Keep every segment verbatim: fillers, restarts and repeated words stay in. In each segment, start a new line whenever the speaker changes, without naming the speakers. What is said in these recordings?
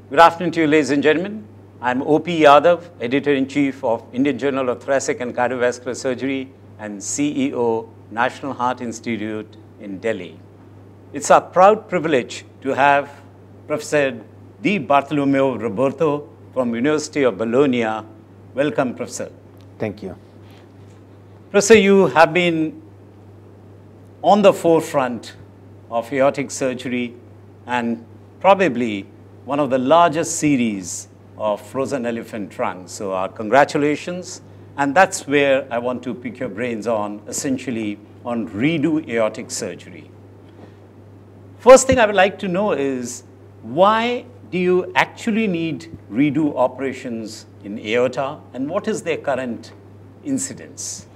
Good afternoon to you, ladies and gentlemen. I'm O P Yadav, Editor-in-Chief of Indian Journal of Thoracic and Cardiovascular Surgery and C E O, National Heart Institute in Delhi. It's our proud privilege to have Professor Di Bartolomeo Roberto from University of Bologna. Welcome, Professor.
Thank you.
Professor, you have been on the forefront of aortic surgery and probably one of the largest series of frozen elephant trunks. So our congratulations. And that's where I want to pick your brains on, essentially, on redo aortic surgery. First thing I would like to know is, why do you actually need redo operations in aorta, and what is their current incidence?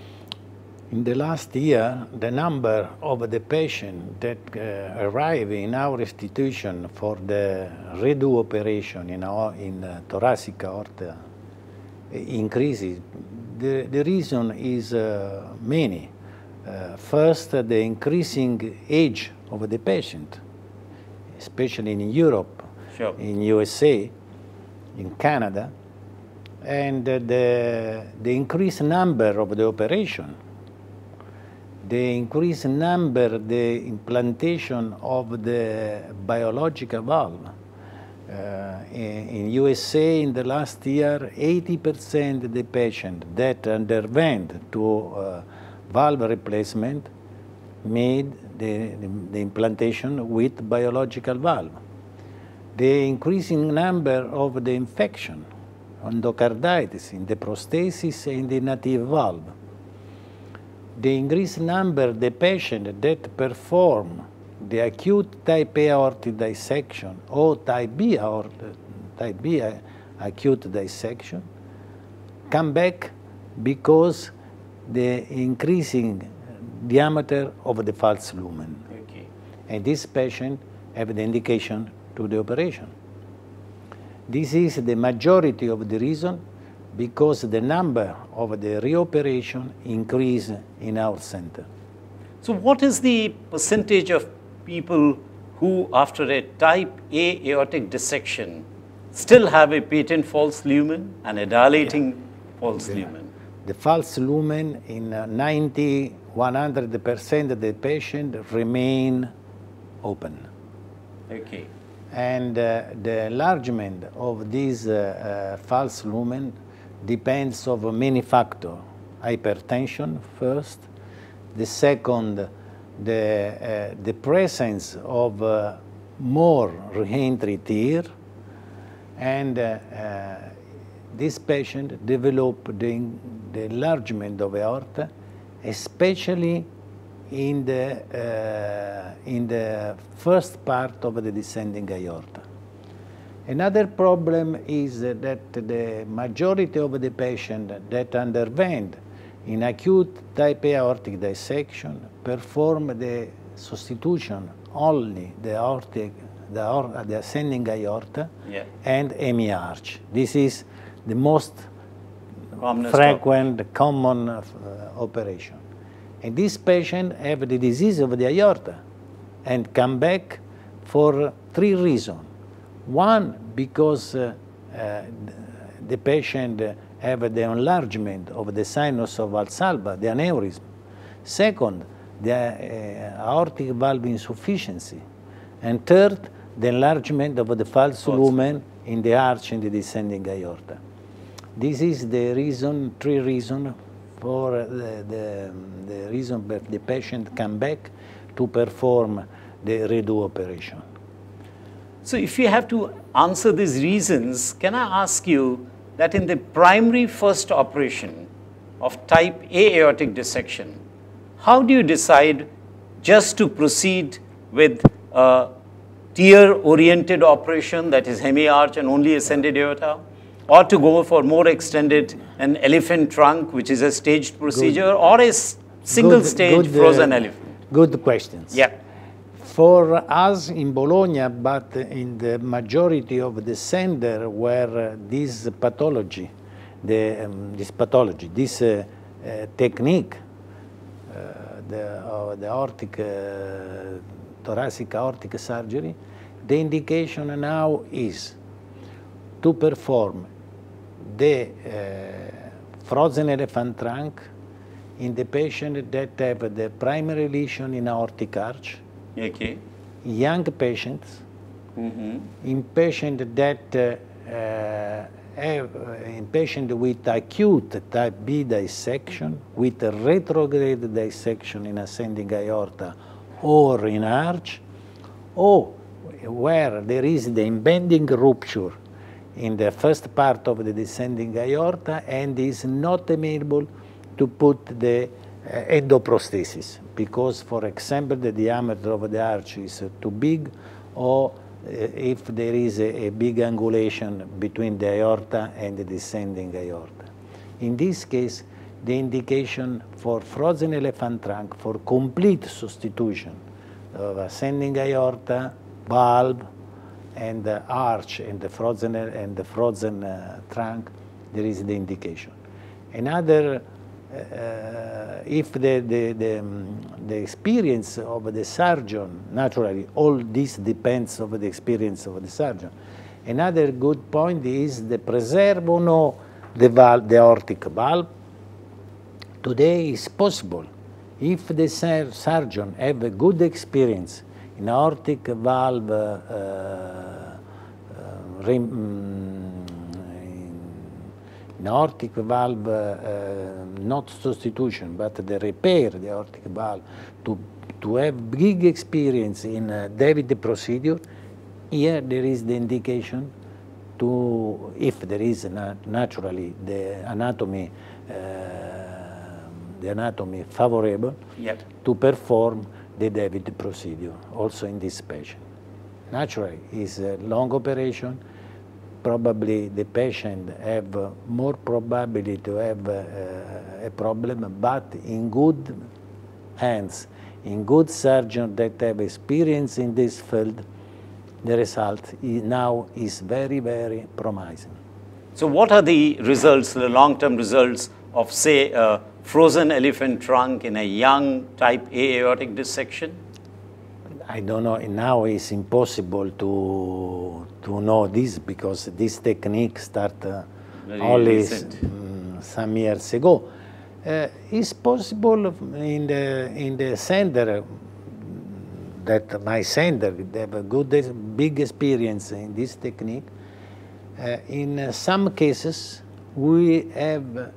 In the last year, the number of the patients that uh, arrive in our institution for the redo operation in, our, in uh, thoracic aorta increases. The, the reason is uh, many. Uh, first, uh, the increasing age of the patient, especially in Europe,
sure.
in U S A, in Canada, and uh, the, the increased number of the operation. The increased number, the implantation of the biological valve. Uh, in, in U S A, in the last year, eighty percent of the patients that underwent to uh, valve replacement made the, the, the implantation with biological valve. The increasing number of the infection, endocarditis, in the prosthesis and the native valve. The increased number of the patients that perform the acute type A aortic dissection or type B, aortic, type B acute dissection come back because the increasing diameter of the false lumen.
Okay.
And this patient have the indication to the operation. This is the majority of the reason, because the number of the reoperation increase in our center.
So what is the percentage of people who, after a type A aortic dissection, still have a patent false lumen and a dilating yeah. false
the,
lumen?
The false lumen in ninety, one hundred percent of the patient remain open.
Okay.
And uh, the enlargement of this uh, uh, false lumen depends on many factors. Hypertension first, the second, the, uh, the presence of uh, more re-entry tear, and uh, uh, this patient develop the, the enlargement of aorta, especially in the, uh, in the first part of the descending aorta. Another problem is that the majority of the patients that underwent in acute type A aortic dissection perform the substitution only the aortic, the, or, the ascending aorta
yeah.
and hemiarch. This is the most
Commonest
frequent,
operation.
common uh, operation. And these patients have the disease of the aorta and come back for three reasons. One, because uh, uh, the patient uh, have the enlargement of the sinus of Valsalva, the aneurysm. Second, the uh, aortic valve insufficiency. And third, the enlargement of the false lumen in the arch in the descending aorta. This is the reason, three reasons for the, the, the reason that the patient come back to perform the redo operation.
So if you have to answer these reasons, can I ask you that in the primary first operation of type A aortic dissection, how do you decide just to proceed with a tear-oriented operation, that is hemiarch and only ascended aorta, or to go for more extended an elephant trunk, which is a staged procedure, good. or a single-stage frozen uh, elephant?
Good questions.
Yeah.
For us in Bologna, but in the majority of the center where uh, this pathology, the, um, this pathology, this uh, uh, technique, uh, the, uh, the aortic, uh, thoracic aortic surgery, the indication now is to perform the uh, frozen elephant trunk in the patient that have the primary lesion in aortic arch,
Okay.
young patients,
Mm-hmm.
in patients that uh, uh, have, uh, in patient with acute type B dissection, with a retrograde dissection in ascending aorta or in arch, or where there is the impending rupture in the first part of the descending aorta and is not amenable to put the uh, endoprosthesis because, for example, the diameter of the arch is uh, too big, or uh, if there is a, a big angulation between the aorta and the descending aorta. In this case, the indication for frozen elephant trunk for complete substitution of ascending aorta, valve, and the arch and the frozen and the frozen uh, trunk, there is the indication. Another, uh, if the the, the, um, the experience of the surgeon, naturally all this depends on the experience of the surgeon. Another good point is the preserve or no the valve, the aortic valve. Today is possible if the sur surgeon have a good experience in aortic valve, uh, uh, rem, in aortic valve, uh, not substitution, but the repair the aortic valve, to, to have big experience in uh, David procedure, here there is the indication to, if there is na naturally the anatomy, uh, the anatomy favorable,
Yep.
to perform the David procedure, also in this patient. Naturally, it's a long operation. Probably the patient have uh, more probability to have uh, a problem, but in good hands, in good surgeons that have experience in this field, the result is now is very, very promising.
So what are the results, the long-term results of, say, a frozen elephant trunk in a young type A aortic dissection?
I don't know, now it's impossible to, to know this because this technique started uh, only um, some years ago. Uh, it's possible in the, in the center, that my center, they have a good, big experience in this technique. Uh, in uh, some cases, we have uh,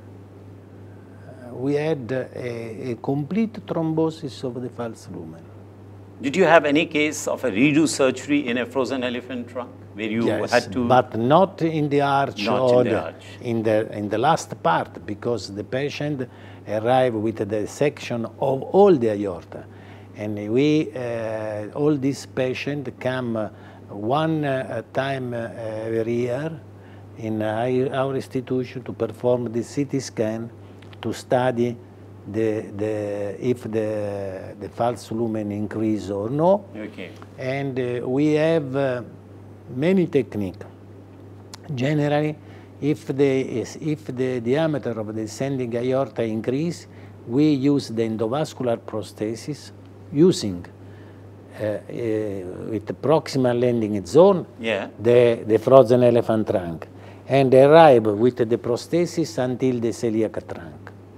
we had a, a complete thrombosis of the false lumen.
Did you have any case of a redo surgery in a frozen elephant trunk where you
Yes,
had to?
but not in the arch
Not
or
in the
the,
arch.
in the in the last part, because the patient arrived with the dissection of all the aorta, and we uh, all these patients come uh, one uh, time uh, every year in our, our institution to perform the C T scan to study the, the, if the, the false lumen increase or no.
Okay.
And uh, we have uh, many techniques. Generally, if the, if the diameter of the descending aorta increase, we use the endovascular prosthesis using uh, uh, with the proximal landing zone,
Yeah.
the, the frozen elephant trunk, and arrive with the prosthesis until the celiac trunk.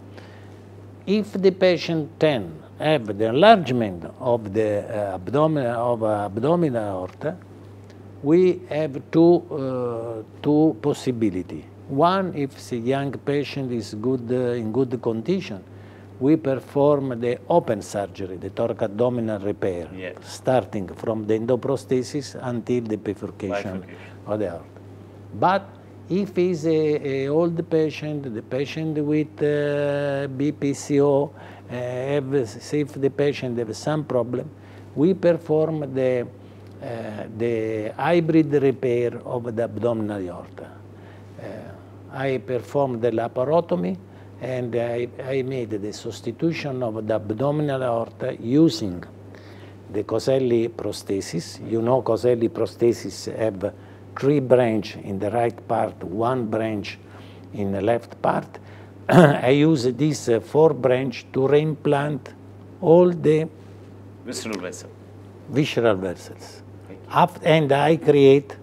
If the patient then have the enlargement of the uh, abdominal of uh, abdominal aorta, we have two uh, two possibility. One, if the young patient is good uh, in good condition, we perform the open surgery, the thoracoabdominal repair,
Yes.
starting from the endoprosthesis until the bifurcation,
Bifurcation.
of the aorta. But if is a, a old patient, the patient with uh, B P C O, uh, have, say if the patient have some problem, we perform the, uh, the hybrid repair of the abdominal aorta. Uh, I performed the laparotomy, and I, I made the substitution of the abdominal aorta using the Coselli prosthesis. You know Coselli prosthesis have three branch in the right part, one branch in the left part. I use this uh, four branch to reimplant all the
Visceral vessel.
visceral vessels. After, and I create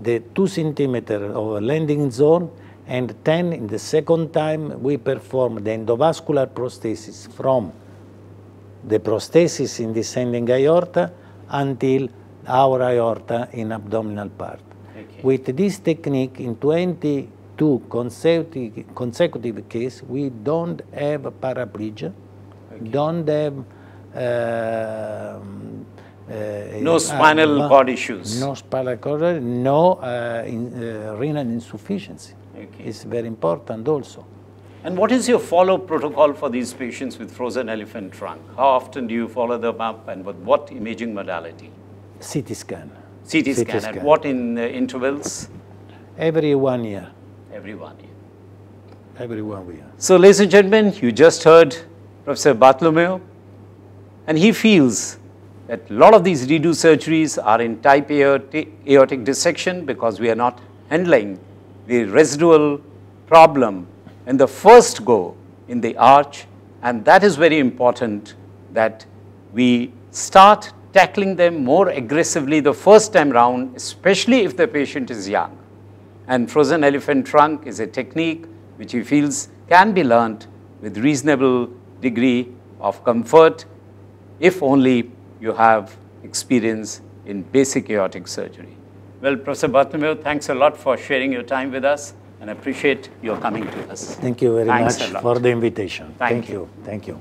the two centimeter of landing zone, and then in the second time we perform the endovascular prosthesis from the prosthesis in descending aorta until our aorta in abdominal part.
Okay.
With this technique, in twenty-two consecutive, consecutive cases, we don't have paraplegia, okay. don't have uh, uh,
no spinal uh, cord issues.
No spinal cord, no uh, in, uh, renal insufficiency.
Okay.
It's very important also.
And what is your follow-up protocol for these patients with frozen elephant trunk? How often do you follow them up, and with what imaging modality?
C T scan.
C T scan. And what in uh, intervals?
Every one year.
Every one year.
Every one year.
So, ladies and gentlemen, you just heard Professor Bartholomew, and he feels that a lot of these redo surgeries are in type aortic, aortic dissection because we are not handling the residual problem in the first go in the arch, and that is very important that we start tackling them more aggressively the first time round, especially if the patient is young. And frozen elephant trunk is a technique which he feels can be learnt with reasonable degree of comfort if only you have experience in basic aortic surgery. Well, Professor Bartholomew, thanks a lot for sharing your time with us, and I appreciate your coming to us.
Thank you very
Thanks
much for the invitation.
Thank
Thank
you.
you. Thank you.